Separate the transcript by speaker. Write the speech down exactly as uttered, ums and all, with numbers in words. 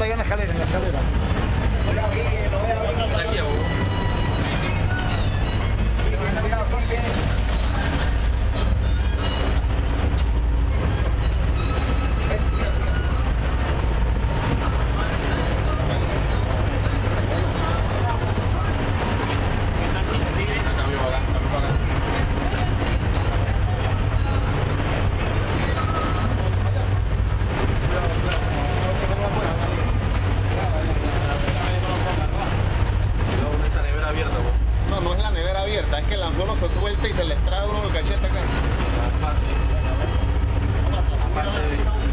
Speaker 1: allá en la escalera, en la escalera.
Speaker 2: Aquí, abajo.
Speaker 3: No, no es la nevera abierta, es que el anzuelo se suelta y se le trae uno el cachete acá.
Speaker 2: Aparte de